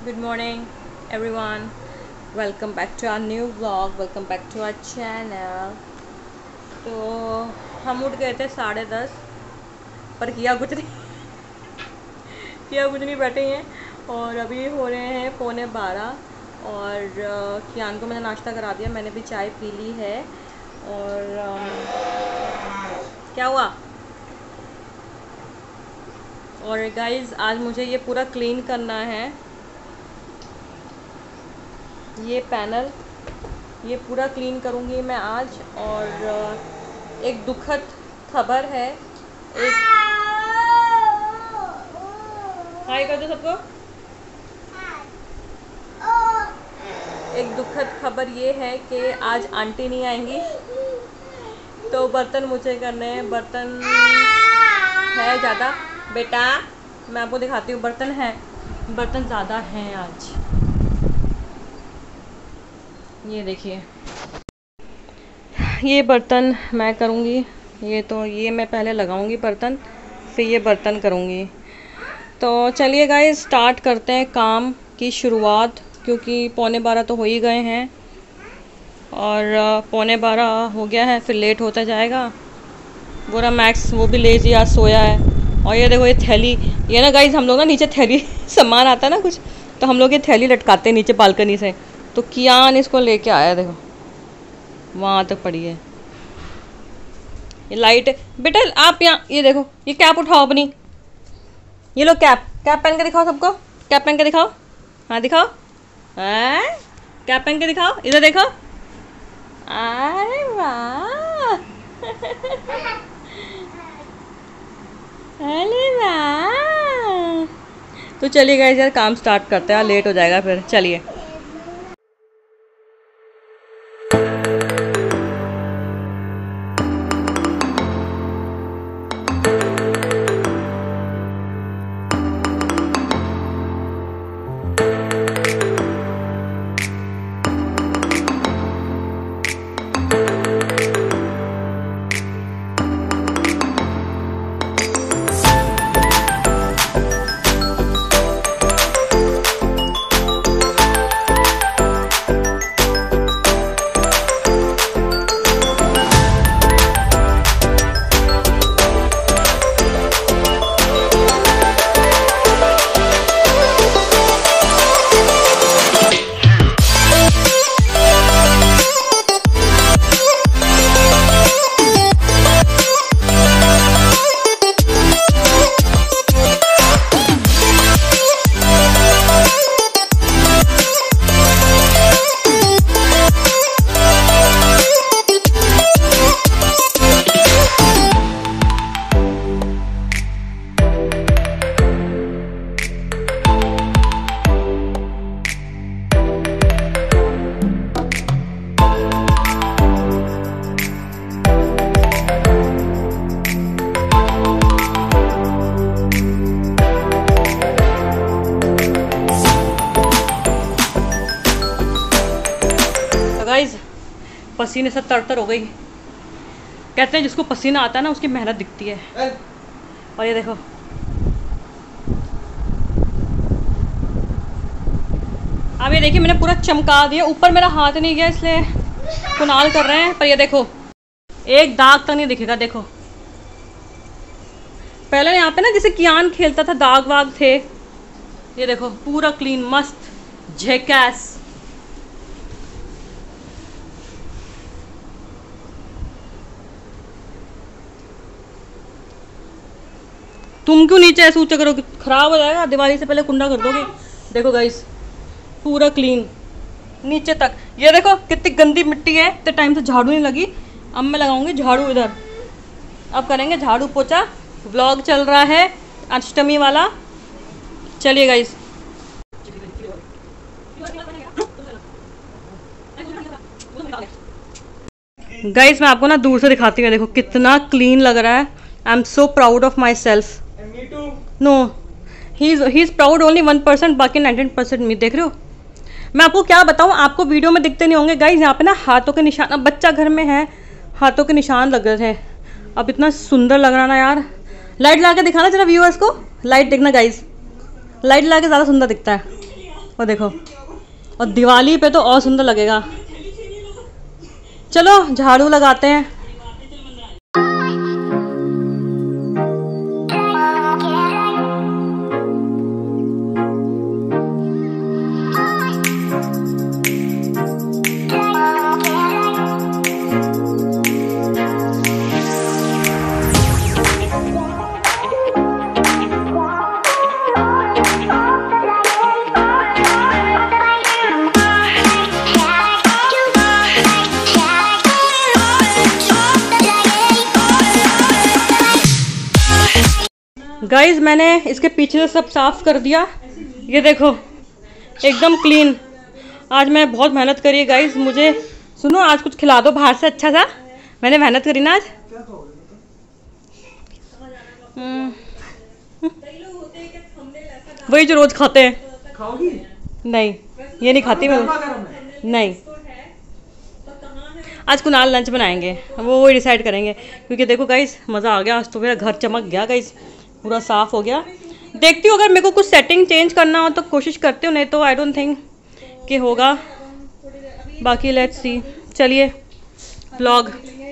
Good morning, everyone. Welcome back to our new vlog. Welcome back to our channel. तो हम उठ गए थे 10:30 पर किया कुछ नहीं बैठे हैं और अभी हो रहे हैं 11:15 और कियान को मैंने नाश्ता करा दिया। मैंने भी चाय पी ली है और क्या हुआ। और गाइज़ आज मुझे ये पूरा क्लीन करना है, ये पैनल ये पूरा क्लीन करूँगी मैं आज। और एक दुखद खबर है, एक हाय कर दो सबको। एक दुखद खबर ये है कि आज आंटी नहीं आएंगी तो बर्तन मुझे करने हैं। बर्तन है ज़्यादा बेटा, मैं आपको दिखाती हूँ। बर्तन ज़्यादा हैं आज, ये देखिए। ये बर्तन मैं करूँगी, ये मैं पहले लगाऊँगी बर्तन, फिर ये बर्तन करूँगी। तो चलिए गाइस स्टार्ट करते हैं काम की शुरुआत, क्योंकि 11:15 तो हो ही गए हैं और 11:15 हो गया है, फिर लेट होता जाएगा। बुरा मैक्स वो भी लेजी आज सोया है। और ये देखो ये थैली, ये ना गाइस हम लोग ना नीचे थैली सामान आता है ना कुछ, तो हम लोग ये थैली लटकाते हैं नीचे बालकनी से। तो कियान इसको लेके आया, देखो वहाँ तक पड़ी है। ये लाइट बेटा आप यहाँ, ये देखो ये कैप उठाओ अपनी, ये लो कैप पहन के दिखाओ सबको। कैप पहन के दिखाओ, हाँ दिखाओ, कैप पहन के दिखाओ, इधर देखो। अरे वाह अरे वाह। तो चलिए गाइस यार काम स्टार्ट करते हैं, लेट हो जाएगा फिर। चलिए गाइस पसीने से तर हो गई। कहते हैं जिसको पसीना आता है ना उसकी मेहनत दिखती है। और ये देखो अब ये देखिए मैंने पूरा चमका दिया। ऊपर मेरा हाथ नहीं गया इसलिए कुनाल कर रहे हैं, पर ये देखो एक दाग तक नहीं दिखेगा। देखो पहले यहाँ पे ना जैसे कियान खेलता था दाग वाग थे, ये देखो पूरा क्लीन मस्त झेकास। तुम क्यों नीचे ऐसे ऊंचा करोगे, खराब हो जाएगा। दिवाली से पहले कुंडा कर दोगे। देखो गाइस पूरा क्लीन नीचे तक। ये देखो कितनी गंदी मिट्टी है, इतने टाइम से झाड़ू नहीं लगी। अब मैं लगाऊंगी झाड़ू इधर, अब करेंगे झाड़ू पोछा। व्लॉग चल रहा है अष्टमी वाला। चलिए गाइस मैं आपको ना दूर से दिखाती हूँ। देखो कितना क्लीन लग रहा है। I am so proud of myself. No he is proud only 1%, बाकी 99% मी। देख रहे हो मैं आपको क्या बताऊँ, आपको वीडियो में दिखते नहीं होंगे गाइज। यहाँ पे ना हाथों के निशान, अब बच्चा घर में है, हाथों के निशान लग रहे थे। अब इतना सुंदर लग रहा ना यार। लाइट ला के दिखाना जरा व्यूअर्स को, लाइट देखना गाइज, लाइट ला के ज़्यादा सुंदर दिखता है। और देखो, और दिवाली पे तो और सुंदर लगेगा। चलो झाड़ू लगाते हैं। गाइज मैंने इसके पीछे से सब साफ कर दिया, ये देखो एकदम क्लीन। आज मैं बहुत मेहनत करी है गाइज। मुझे सुनो, आज कुछ खिला दो बाहर से अच्छा सा, मैंने मेहनत करी ना आज। वही जो रोज खाते हैं। खाओगी? नहीं, ये नहीं खाती मैं। नहीं, आज कुणाल लंच बनाएंगे, वो डिसाइड करेंगे। क्योंकि देखो गाइज मज़ा आ गया, आज तो मेरा घर चमक गया गाइज, पूरा साफ हो गया। देखती हूँ अगर मेरे को कुछ सेटिंग चेंज करना हो तो कोशिश करती हूँ, नहीं तो आई डोंट थिंक कि होगा। बाकी लेट्स सी। चलिए व्लॉग।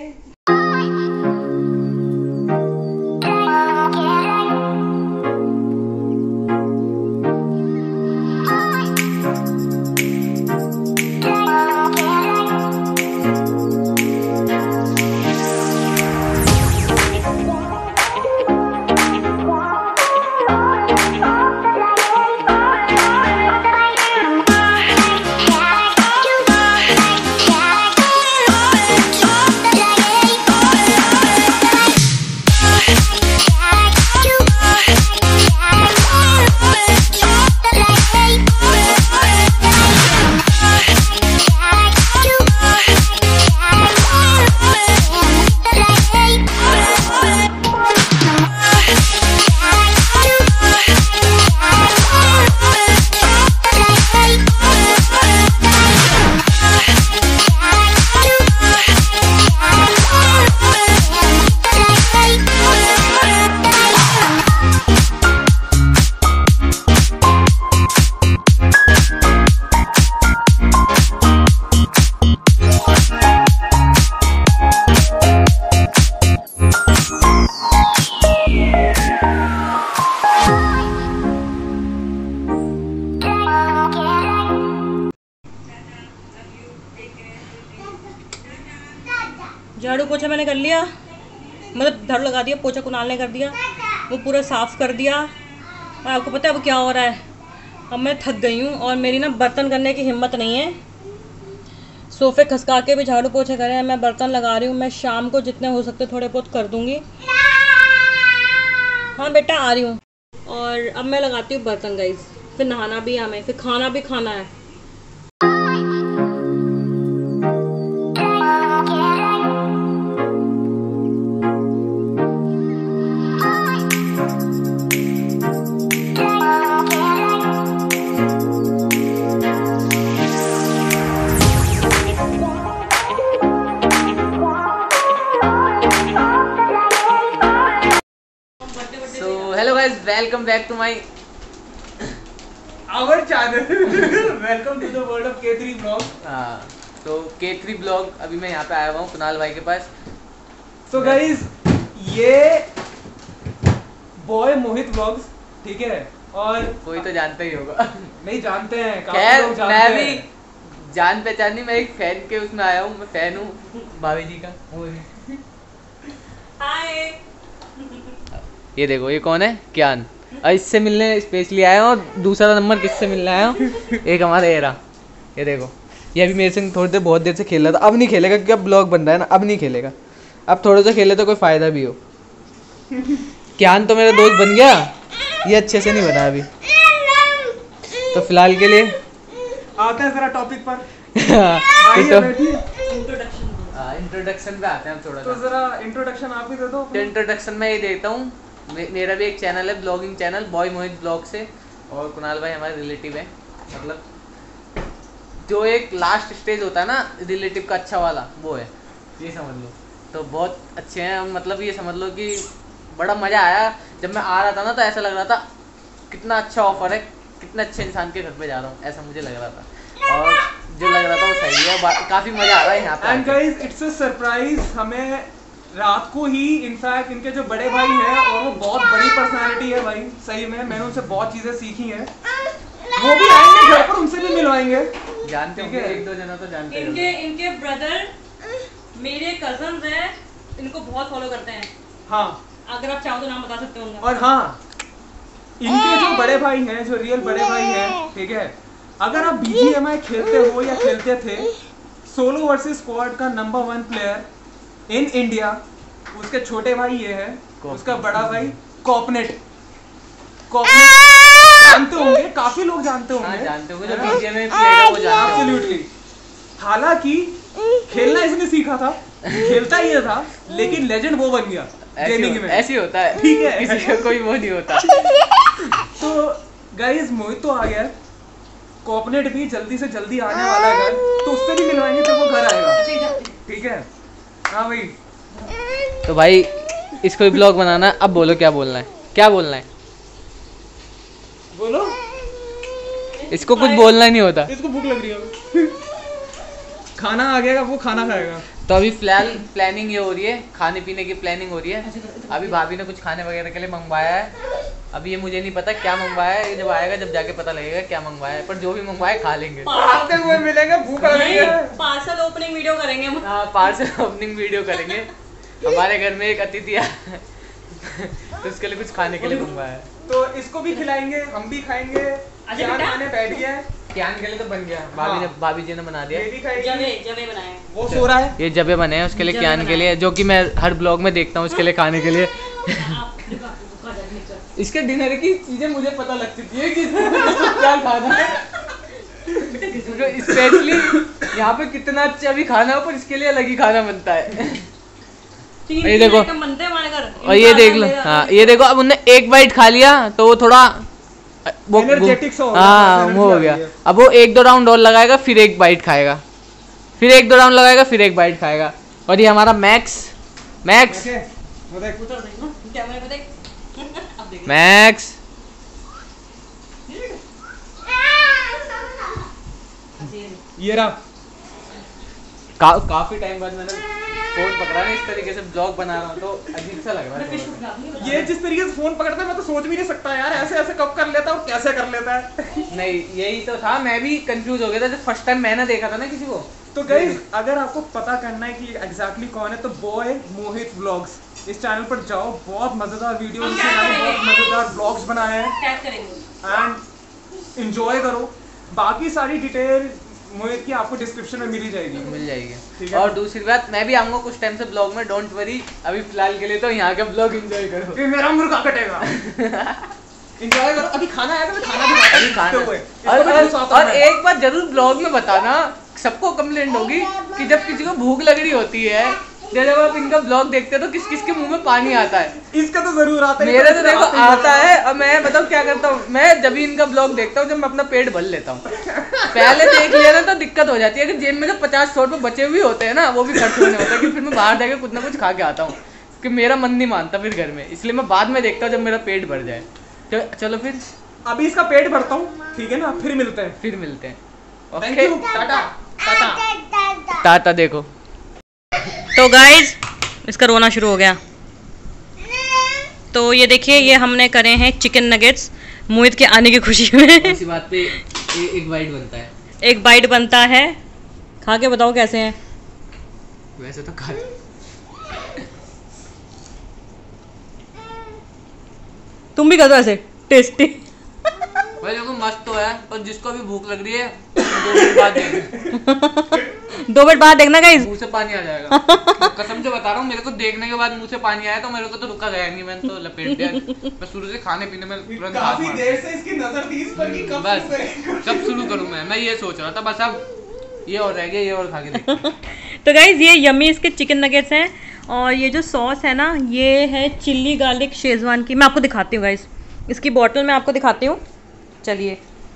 झाड़ू पोछा मैंने कर लिया, मतलब झाड़ू लगा दिया, पोछा कुणाल ने कर दिया, वो पूरा साफ़ कर दिया। और आपको पता है अब क्या हो रहा है, अब मैं थक गई हूँ और मेरी ना बर्तन करने की हिम्मत नहीं है। सोफ़े खसका के भी झाड़ू पोछे करे हैं, मैं बर्तन लगा रही हूँ। मैं शाम को जितने हो सकते थोड़े बहुत कर दूँगी। हाँ बेटा आ रही हूँ। और अब मैं लगाती हूँ बर्तन गाइस, फिर नहाना भी है हमें, फिर खाना भी खाना है। Hello guys, welcome back to my our channel. Welcome to the world of K3 blog. हाँ, तो K3 ब्लॉग अभी मैं यहाँ पे आया हुआ हूँ कुणाल भाई के पास। तो गाइस ये बॉय मोहित ब्लॉग्स, ठीक है, और कोई तो जानता ही होगा। नहीं जानते हैं, काफी लोग जानते हैं। मैं भी जान पहचान नहीं, मैं एक फैन के उसमें आया हूँ, मैं फैन हूँ भाभी जी का। हाय, ये देखो ये कौन है, क्यान। इससे मिलने स्पेशली आया हूँ। और दूसरा नंबर किससे मिलने आया हूँ, एक हमारा एरा। ये देखो, ये अभी मेरे से थोड़ी देर बहुत देर से खेल रहा था, अब नहीं खेलेगा क्योंकि अब ब्लॉग बन रहा है ना, अब नहीं खेलेगा। अब थोड़ा सा खेले तो कोई फ़ायदा भी हो। क्यान तो मेरा दोस्त बन गया, ये अच्छे से नहीं बना अभी। तो फिलहाल के लिए आते हैं जरा टॉपिक पर। इंट्रोडक्शन पे आते हैं हम थोड़ा। तो जरा इंट्रोडक्शन आप ही दे दो। तो इंट्रोडक्शन मैं ये देता हूँ, मेरा भी एक चैनल है, blogging channel boy Mohit blog से। और कुणाल भाई हमारे रिलेटिव है, मतलब जो एक लास्ट स्टेज होता है ना रिलेटिव का अच्छा वाला, वो है, ये समझ लो। तो बहुत अच्छे हैं, मतलब ये समझ लो कि बड़ा मज़ा आया जब मैं आ रहा था ना, तो ऐसा लग रहा था कितना अच्छा ऑफर है, कितना अच्छे इंसान के घर पे जा रहा हूँ, ऐसा मुझे लग रहा था। और जो लग रहा था वो सही है, काफ़ी मज़ा आ रहा है यहाँ पे। And guys it's a surprise, हमें रात को ही इनफैक्ट इनके जो बड़े भाई हैं और वो बहुत बड़ी पर्सनालिटी है भाई, सही में मैंने उनसे बहुत चीज़ें सीखी हैं, वो भी आएंगे घर पर, उनसे भी मिलवाएंगे। जानते होंगे एक दो जना तो जानते हैं। इनके ब्रदर मेरे कजन्स हैं, इनको बहुत फॉलो करते हैं। हाँ, अगर आप चाहो तो नाम बता सकते हो उनका। और हाँ, इनके जो बड़े भाई हैं, जो रियल बड़े भाई हैं, ठीक है, अगर आप BGMI खेलते हो या खेलते थे, सोलो वर्सेस स्क्वाड का नंबर 1 प्लेयर इन इंडिया, उसके छोटे भाई ये है, उसका बड़ा भाई कॉपनेट जानते होंगे, काफी लोग जानते होंगे। हाँ, जानते होंगे, जो BGMI प्लेयर वो जानते होंगे। एब्सोल्युटली। हालांकि खेलना इसने सीखा था, खेलता ये था, लेकिन लेजेंड वो बन गया गेमिंग में। ऐसे होता है, ठीक है, किसी का कोई वो नहीं होता। तो गाइस मोहित तो आ गया, कॉपनेट भी जल्दी से जल्दी आने वाला है घर, तो उससे भी मिलवाएंगे जब वो घर आएगा, ठीक है। हाँ भाई, तो भाई इसको भी ब्लॉग बनाना है। अब बोलो क्या बोलना है, क्या बोलना है? बोलो। इसको कुछ बोलना ही नहीं होता। इसको भूख लग रही है। खाना आ गया, वो खाना खाएगा। तो अभी फिलहाल प्लानिंग ये हो रही है, खाने पीने की प्लानिंग हो रही है। अभी भाभी ने कुछ खाने वगैरह के लिए मंगवाया है। अभी ये मुझे नहीं पता क्या मंगवाया है, ये जब आएगा जब जाके पता लगेगा क्या मंगवाया है, पर जो भी मंगवाया खा लेंगे। आते हुए मिलेंगे, भूख लग रही है। पार्सल ओपनिंग वीडियो करेंगे हम। हाँ, पार्सल ओपनिंग वीडियो करेंगे। हमारे घर में एक अतिथि आया तो उसके लिए कुछ खाने के लिए मंगवाया है, तो इसको भी खिलाएंगे, हम भी खाएंगे। क्या खाने बैठ गया है, क्यान के लिए तो बन गया, हाँ। भाभी जी ने बना दिया। ये भी खाएगी। जवे बनाए, वो सो रहा है। ये जबे बने हैं उसके लिए, क्यान के लिए, जो कि मैं हर ब्लॉग में देखता हूँ उसके लिए खाने के लिए। इसके डिनर की चीजें मुझे पता लग चुकी है कि क्या खाना है, स्पेशली यहाँ पे कितना अच्छा भी खाना हो, पर इसके लिए अलग ही खाना बनता है। ये देखो, और ये देख लो, हाँ ये देखो, अब उनने एक बाइट खा लिया तो वो थोड़ा एनर्जेटिक सा हो गया, हाँ वो हो गया। अब वो 1-2 राउंड और लगाएगा, फिर एक बाइट खाएगा, फिर 1-2 राउंड लगाएगा, फिर एक बाइट खाएगा। और ये हमारा मैक्स मैक्स ये रहा। काफी टाइम बाद मैंने फोन पकड़ा ना, इस तरीके से ब्लॉग बना रहा हूँ तो अजीब सा लग रहा है। ये जिस तरीके से फोन पकड़ता है, मैं तो सोच भी नहीं सकता यार, ऐसे ऐसे कब कर लेता है और कैसे कर लेता है। नहीं, यही तो था, मैं भी कंफ्यूज हो गया था जब फर्स्ट टाइम मैंने देखा था ना किसी को। तो गाइस अगर आपको पता करना है कि एग्जैक्टली कौन है, तो बॉय मोहित व्लॉग्स इस चैनल पर जाओ, बहुत मजेदार वीडियो, बहुत मजेदार ब्लॉग्स बनाए हैं एंड एंजॉय करो। बाकी सारी डिटेल मोहित की आपको डिस्क्रिप्शन में मिल जाएगी। और दूसरी बात, मैं भी आऊंगा कुछ टाइम से ब्लॉग में, डोंट वरी। अभी फिलहाल के लिए तो यहाँ का ब्लॉग एंजॉय करो। फिर मेरा मुर्गा कटेगा। एंजॉय करो। अभी खाना आएगा, मैं खाना भी अभी खाना। और एक बात जरूर ब्लॉग में बताना, सबको कंप्लेंट होगी कि जब किसी को भूख लग रही होती है, जब आप इनका ब्लॉग देखते हैं तो किस किस के मुंह में पानी आता है। इसका तो जरूर आता है, मेरा तो देखो आता है। और मैं बताऊँ क्या करता हूँ, मैं जब भी इनका ब्लॉग देखता हूँ जब मैं अपना पेट भर लेता हूँ। पहले देख लिया ना तो दिक्कत हो जाती है कि जेब में जो 50-100 रुपये बचे हुए होते हैं ना, वो भी खर्च होने होता है कि फिर मैं बाहर जाके कुछ ना कुछ खा के आता हूँ, कि मेरा मन नहीं मानता फिर घर में, इसलिए मैं बाद में देखता हूँ जब मेरा पेट भर जाए। तो चलो फिर अभी इसका पेट भरता हूँ, ठीक है ना, फिर मिलते हैं। Okay, tata. टाटा। देखो तो गाइज इसका रोना शुरू हो गया। तो ये देखिए, ये हमने करे हैं चिकन नगेट्स मोहित के आने की खुशी में। इसी बात पे एक बाइट बनता है। एक बाइट बनता है, खा के बताओ कैसे हैं। वैसे तो खा तुम भी कर दो ऐसे टेस्टी। भाई देखो मस्त तो है, पर जिसको भी भूख लग रही है 2 मिनट बाद देख 2 मिनट बाद देखना गाइस, मुंह से पानी आ जाएगा। कसम से बता रहा हूँ, मेरे को देखने के बाद मुंह से पानी आया तो मेरे को तो रुका गया नहीं, मैंने तो लपेट दिया। मैं शुरू से खाने पीने में तुरंत काफी देर से इसकी नजर थी इस पर कि कब शुरू करूँ मैं ये सोच रहा था। बस अब ये और रह गया, ये और खा के देखते। तो गाइज ये यम्मी इसके चिकन नगेट्स हैं, और ये जो सॉस है ना, ये है चिल्ली गार्लिक शेजवान की। मैं आपको दिखाती हूँ गाइज, इसकी बॉटल मैं आपको दिखाती हूँ, चलिए।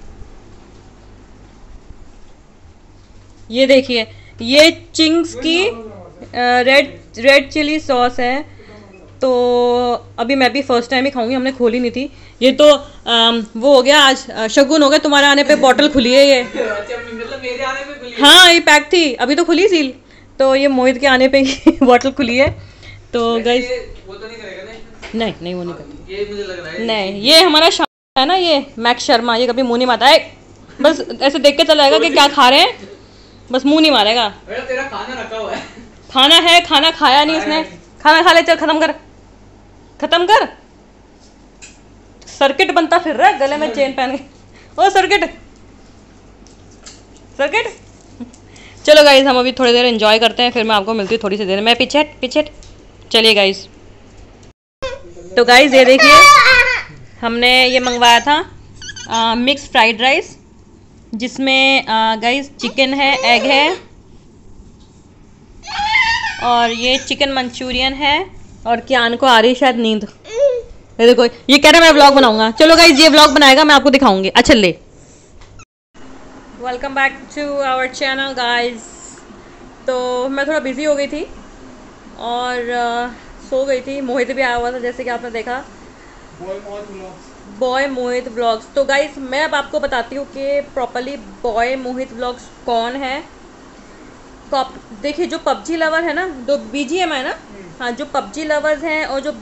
ये देखिए, ये चिंग्स की रेड चिली सॉस है। तो अभी मैं भी फर्स्ट टाइम ही खाऊंगी, हमने खोली नहीं थी। ये तो वो हो गया आज, शगुन हो गया, तुम्हारे आने पे बॉटल खुली है ये। अच्छा मतलब मेरे आने पे खुली? हाँ ये पैक थी, अभी तो खुली सील, तो ये मोहित के आने पे ही बॉटल खुली है। तो गाइस वो तो नहीं करेगा नहीं नहीं वो नहीं करती, ये मुझे लग रहा है। नहीं ये हमारा है ना, ये मैक्स शर्मा, ये कभी मुंह नहीं मारता है, बस ऐसे देख के चला जाएगा कि क्या खा रहे हैं, बस मुंह नहीं मारेगा। तेरा खाना रखा हुआ है। खाना है, खाना खाया नहीं इसने, खाना खा ले, चल खत्म कर, खत्म कर। सर्किट बनता फिर रहा है गले में चेन पहन के, ओ सर्किट सर्किट। चलो गाइज हम अभी थोड़ी देर एंजॉय करते हैं, फिर मैं आपको मिलती हूँ थोड़ी सी देर में। पीछे पीछे चलिए गाइज। तो गाइज ये देखिए हमने ये मंगवाया था मिक्स फ्राइड राइस, जिसमें गाइज चिकन है, एग है, और ये चिकन मंचूरियन है, और कियान को आ रही शायद नींद। ये देखो ये कह रहा है मैं व्लॉग बनाऊंगा। चलो गाइज ये व्लॉग बनाएगा, मैं आपको दिखाऊंगी। अच्छा ले, welcome back to our channel guys. तो मैं थोड़ा बिजी हो गई थी और सो गई थी। मोहित भी आया हुआ था जैसे कि आपने देखा, बॉय मोहित व्लॉग्स। तो गाइज मैं अब आपको बताती हूँ कि प्रॉपरली बॉय मोहित व्लॉग्स कौन है। देखिए जो पबजी लवर है ना, जो BGMI ना, हाँ जो पबजी लवर्स हैं और जो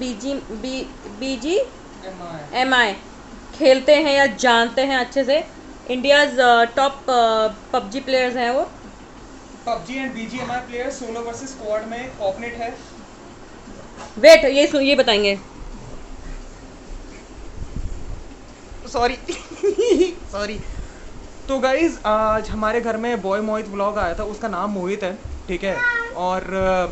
BGMI खेलते हैं या जानते हैं अच्छे से, इंडियाज़ टॉप पबजी प्लेयर्स हैं वो। PUBG and BGMI players solo versus squad में कॉपनेट है। वेट ये बताएंगे। Sorry sorry. तो गाइज आज हमारे घर में बॉय मोहित व्लॉग आया था, उसका नाम मोहित है, ठीक है। और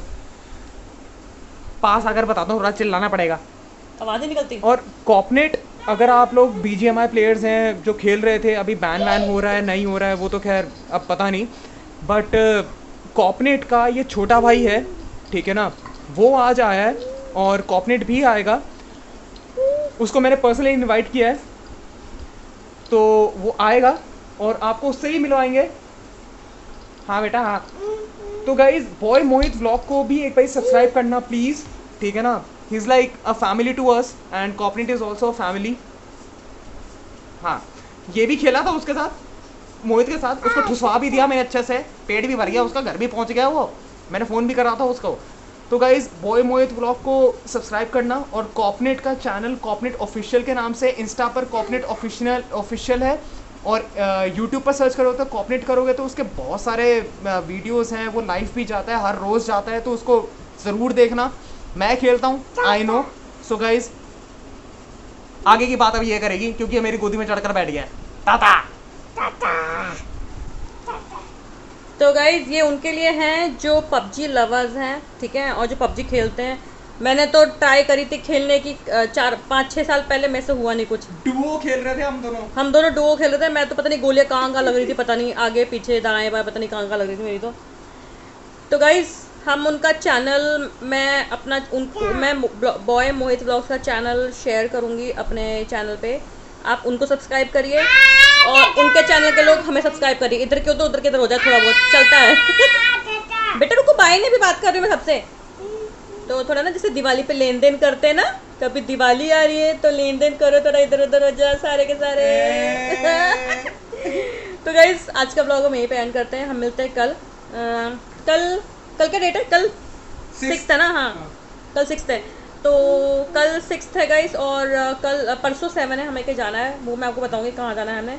पास आकर बताता हूँ, थोड़ा चिल्लाना पड़ेगा, आवाज़ निकलती। और कॉपनेट अगर आप लोग BGMI प्लेयर्स हैं जो खेल रहे थे, अभी बैन वैन हो रहा है नहीं हो रहा है वो तो खैर अब पता नहीं, बट कॉपनेट का ये छोटा भाई है, ठीक है ना, वो आज आया है और कॉपनेट भी आएगा। उसको मैंने पर्सनली इनवाइट किया है, तो वो आएगा और आपको उससे ही मिलवाएंगे। हाँ बेटा हाँ। तो गाइज बॉय मोहित व्लॉग को भी एक बार सब्सक्राइब करना प्लीज़, ठीक है ना। He is like a family to us and कॉपनेट इज़ ऑल्सो अ फैमिली। हाँ ये भी खेला था उसके साथ, मोहित के साथ, उसको ठुसवा भी दिया मैंने अच्छे से, पेट भी भर गया उसका, घर भी पहुंच गया वो, मैंने फ़ोन भी करा था उसको। तो गाइज बॉय मोहित व्लॉग को सब्सक्राइब करना, और कॉपनेट का चैनल कॉपनेट ऑफिशियल के नाम से इंस्टा पर कॉपनेट ऑफिशियल है, और यूट्यूब पर सर्च करोगे तो कॉपनेट करोगे तो उसके बहुत सारे वीडियोस हैं, वो लाइव भी जाता है, हर रोज़ जाता है, तो उसको ज़रूर देखना। मैं खेलता हूँ आई नो। सो गाइज आगे की बात अब ये करेगी क्योंकि ये मेरी गोदी में चढ़कर बैठ गया है। टाटा टाटा। तो गाइज ये उनके लिए हैं जो पबजी लवर्स हैं, ठीक है, और जो पबजी खेलते हैं। मैंने तो ट्राई करी थी खेलने की 4-5-6 साल पहले, में से हुआ नहीं कुछ। डुओ खेल रहे थे हम दोनों डुओ खेल रहे थे। मैं तो पता नहीं गोलियां कहाँ लग रही थी, पता नहीं आगे पीछे दाएं बाएं, पता नहीं कहाँ लग रही थी मेरी तो गाइज हम उनका चैनल, मैं बॉय मोहित व्लॉग्स का चैनल शेयर करूँगी अपने चैनल पे, आप उनको सब्सक्राइब करिए और उनके चैनल के लोग हमें सब्सक्राइब करिए। इधर क्यों तो उधर किधर हो जाए, थोड़ा बहुत चलता है। बेटा रुको, बाय ने भी बात कर रही हूँ मैं सबसे, तो थोड़ा ना जैसे दिवाली पे लेन देन करते हैं ना, कभी दिवाली आ रही है तो लेन देन करो, थोड़ा इधर उधर हो जाए सारे के सारे। तो गाइस आज का ब्लॉग हम यहीं पे एंड करते हैं, हम मिलते हैं कल। कल का डेट है, कल 6 है ना, हाँ कल 6 है, तो कल 6 है गाइस, और कल परसों 7 है, हमें कहीं जाना है, वो मैं आपको बताऊंगी कहाँ जाना है हमें,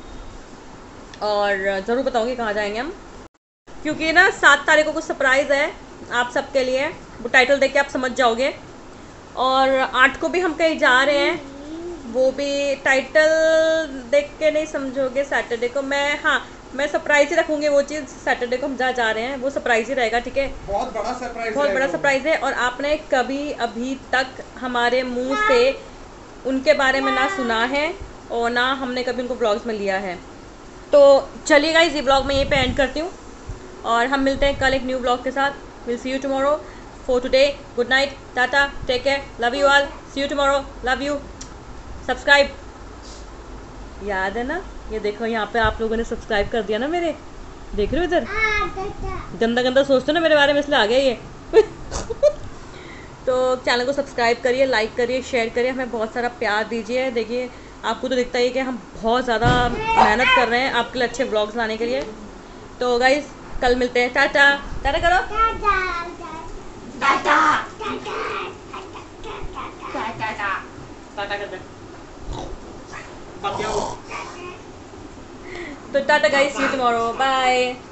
और ज़रूर बताऊंगी कहाँ जाएंगे हम, क्योंकि ना 7 तारीख को कुछ सरप्राइज़ है आप सबके लिए, वो टाइटल देख के आप समझ जाओगे। और 8 को भी हम कहीं जा रहे हैं, वो भी टाइटल देख के नहीं समझोगे। सैटरडे को मैं सरप्राइज ही रखूँगी वो चीज़, सैटरडे को हम जहाँ जा रहे हैं वो सरप्राइज ही रहेगा, ठीक है। बहुत बड़ा सरप्राइज है, और आपने कभी अभी तक हमारे मुंह से उनके बारे में ना सुना है और ना हमने कभी उनको ब्लॉग्स में लिया है। तो चलिए गाइस ये ब्लॉग मैं यहीं पे एंड करती हूँ, और हम मिलते हैं कल एक न्यू ब्लॉग के साथ। Will see you tomorrow. For today good night, tata, take care, love you all, see you tomorrow, love you. Subscribe याद है ना, ये देखो यहाँ पे आप लोगों ने सब्सक्राइब कर दिया ना मेरे, देख रहे हो इधर, गंदा गंदा सोचते हो ना मेरे बारे में, इसलिए आ गया ये। तो चैनल को सब्सक्राइब करिए, लाइक करिए, शेयर करिए, हमें बहुत सारा प्यार दीजिए। देखिए आपको तो दिखता ही है कि हम बहुत ज़्यादा मेहनत कर रहे हैं आपके लिए अच्छे व्लॉग्स लाने के लिए। तो गाइस कल मिलते हैं। टाटा टाटा करो। टाटा टाटा कर दे। तो tata guys, see you tomorrow, bye.